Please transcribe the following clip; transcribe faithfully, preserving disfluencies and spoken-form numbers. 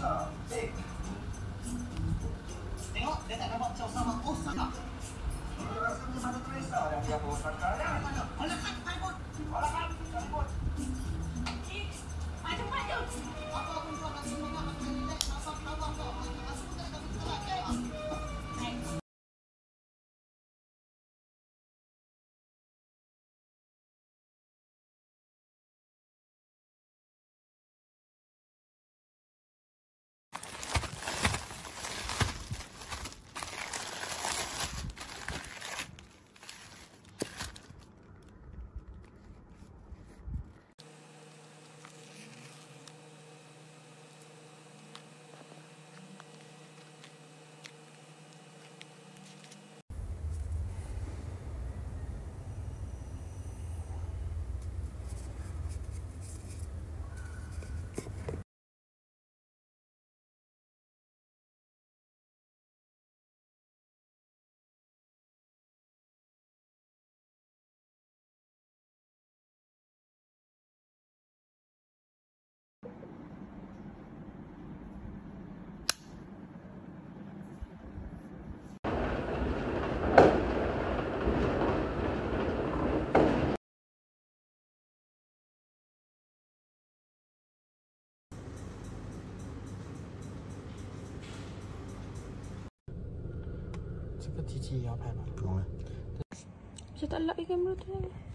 Eh. Tengok, dia tak nampak macam sama osak tak? Rasa macam satu Teresa yang dia bawa sekarang. Alah kan, iPhone. Alah kan, iPhone. Eh, cepat je. Apa pun kau nak semua nak relax, nampak nampak kau. Asal tak ada salah. 这个机器也要拍吗？ 不用了。 就得来一个摩托。